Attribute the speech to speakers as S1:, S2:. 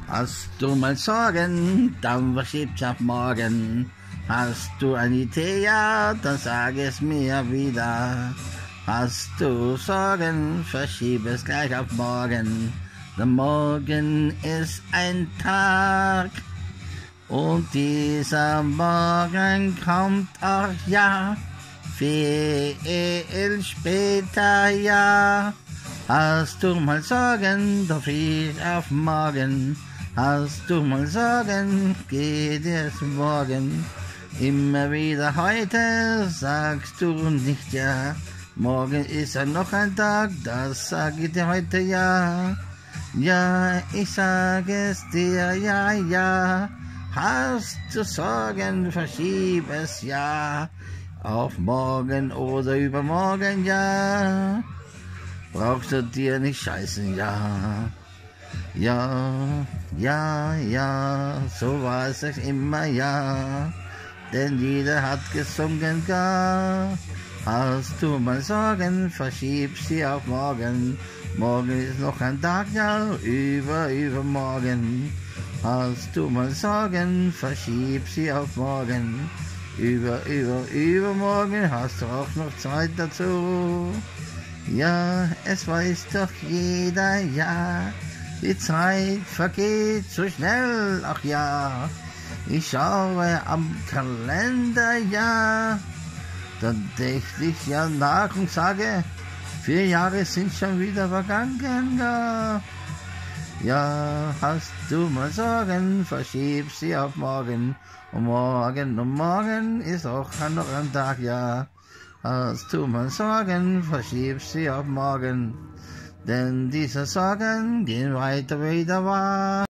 S1: Hast du mal Sorgen, dann verschieb's auf morgen. Hast du eine Idee, ja, dann sag es mir wieder. Hast du Sorgen, verschieb es gleich auf morgen. Denn morgen ist ein Tag und dieser Morgen kommt auch, ja, viel später, ja. Hast du mal Sorgen, doch frisch auf morgen. Hast du mal Sorgen, geht es morgen. Immer wieder heute sagst du nicht ja. Morgen ist ja noch ein Tag, das sag ich dir heute ja. Ja, ich sag es dir, ja, ja. Hast du Sorgen, verschieb es ja. Auf morgen oder übermorgen, ja. Brauchst du dir nicht scheißen, ja. Ja, ja, ja, so war es immer, ja. Denn jeder hat gesungen, ja. Hast du mal Sorgen, verschieb sie auf morgen. Morgen ist noch ein Tag, ja, übermorgen. Hast du mal Sorgen, verschieb sie auf morgen. Übermorgen hast du auch noch Zeit dazu. Ja, es weiß doch jeder, ja. Die Zeit vergeht so schnell, ach ja. Ich schaue am Kalender, ja. Dann dächte ich ja nach und sage, 4 Jahre sind schon wieder vergangen, ja. Ja, hast du mal Sorgen, verschieb sie auf morgen. Und morgen ist auch noch ein Tag, ja. Hast du mal Sorgen, verschieb sie auf morgen. Denn diese Sorgen gehen weiter wieder wahr.